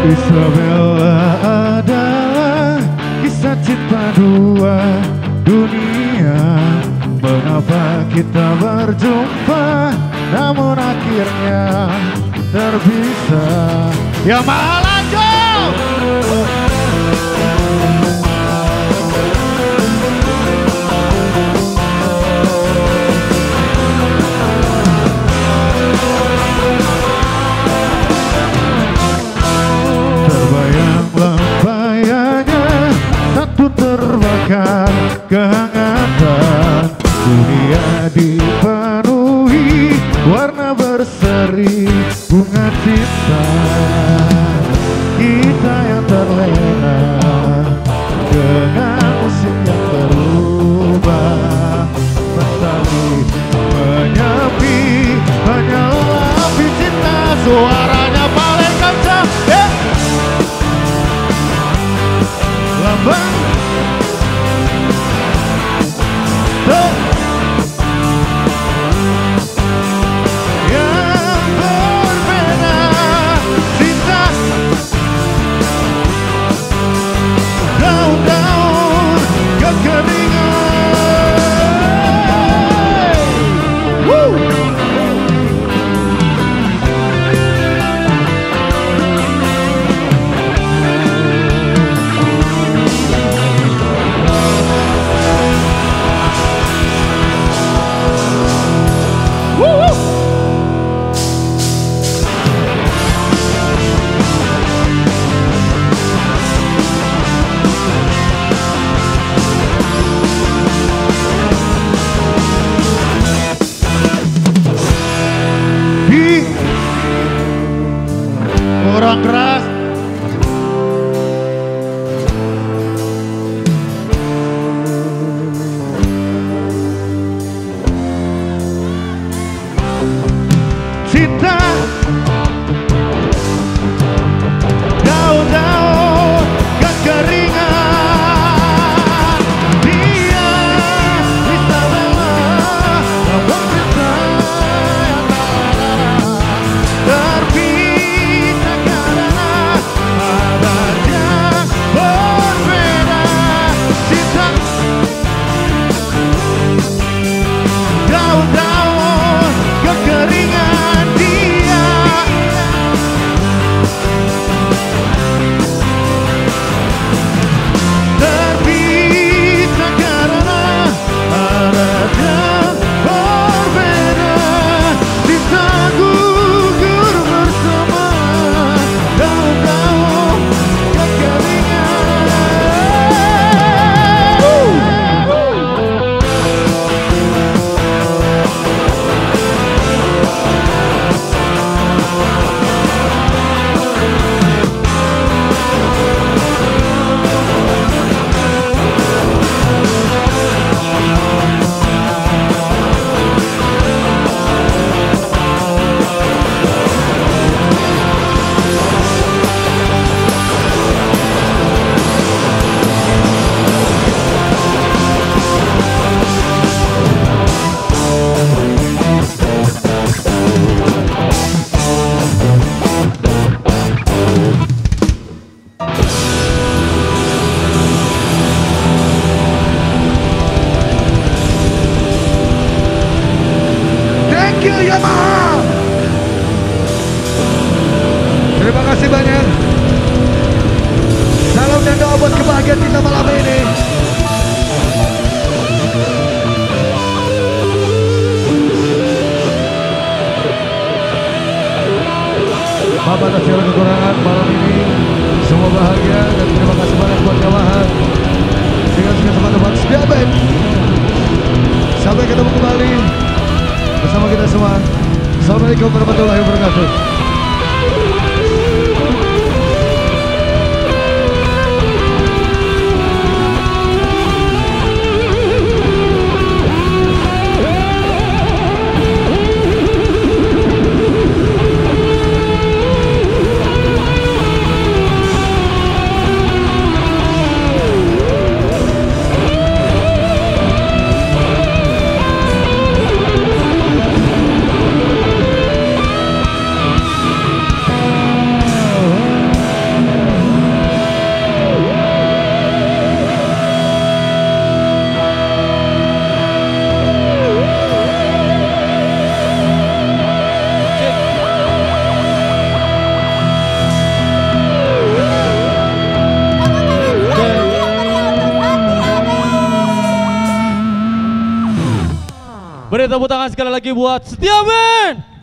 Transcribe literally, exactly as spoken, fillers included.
Isabella adalah kisah cinta dua dunia. Mengapa kita berjumpa namun akhirnya terpisah? Ya Malanjo! Terbayang lambayanya satu terbakar kehangatan. Dunia dipenuhi warna berseri bunga cinta. Kita yang terlena dengan musik yang berubah. Mentari menyepi hanyalah api cinta. Suaranya paling kencang, yeah. Lambang tuh. Orang keras cinta daun-daun kekeringan. Dia Isabella namun cinta yang terpisah karena abad yang berbeda. Cinta daun-daun kekeringan. Dia terpisah karena abad yang berbeda. Cinta gugur bersama daun-daun kekeringan. Thank you Yamaha. Terima kasih banyak. Salam dan doa buat kebahagiaan kita malam ini. Maaf atas segala kekurangan malam ini. Semua bahagia dan terima kasih banyak buat Yamaha. Dengan segala teman-teman setia band. Sampai ketemu kembali bersama kita semua. Assalamualaikum warahmatullahi wabarakatuh. Beri tepuk tangan sekali lagi buat Setia Men.